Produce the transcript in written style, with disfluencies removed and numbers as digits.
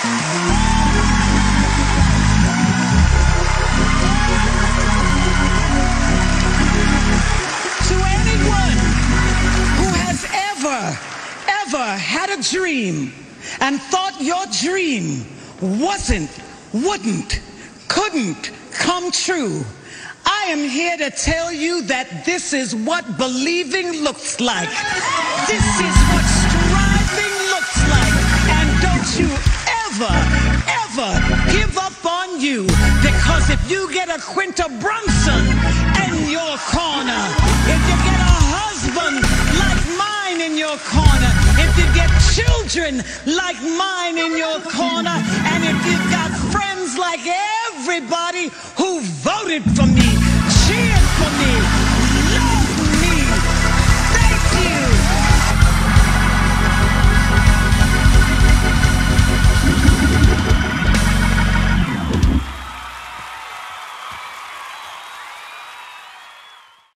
To anyone who has ever had a dream and thought your dream wouldn't, couldn't come true, I am here to tell you that this is what believing looks like. This is what striving looks like. And don't you ever give up on you. Because if you get a Quinta Brunson in your corner, if you get a husband like mine in your corner, if you get children like mine in your corner, and if you've got friends like everybody who voted for me